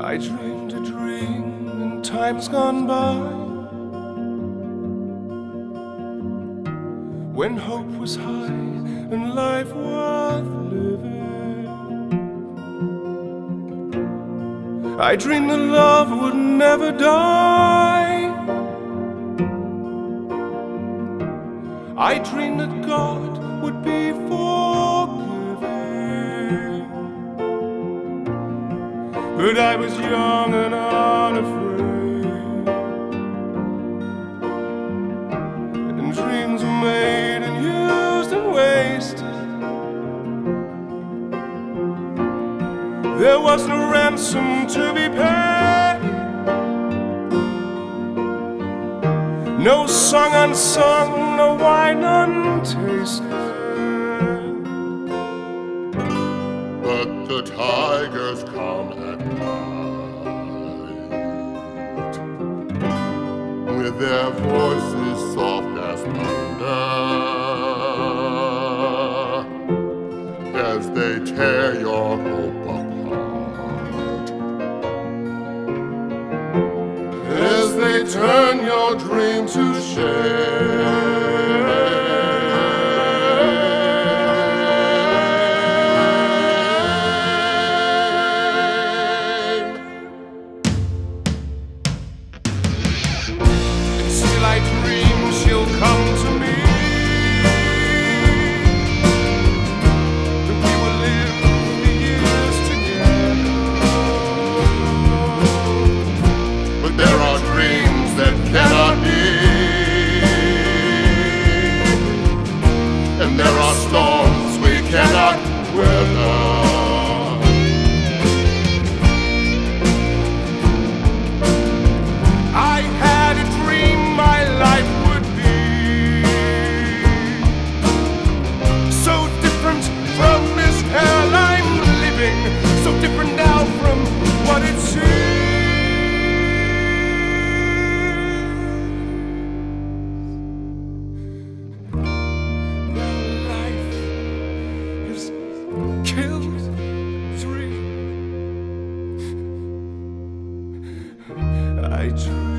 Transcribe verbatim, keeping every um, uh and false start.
I dreamed a dream in times gone by, when hope was high and life worth living. I dreamed that love would never die. I dreamed that God would be forgiving. But I was young and unafraid, and dreams were made and used and wasted. There was no ransom to be paid, no song unsung, no wine untasted. But the tigers come at night, with their voices soft as thunder, as they tear your hope apart, as they turn your dream to shame. I dream she'll come to me, that we will live the years together. But there are dreams that cannot be, and there are storms we cannot weather. I had a dream my life would be so different from this hell I'm living, so different now from what it seems. Now life has killed three. I dream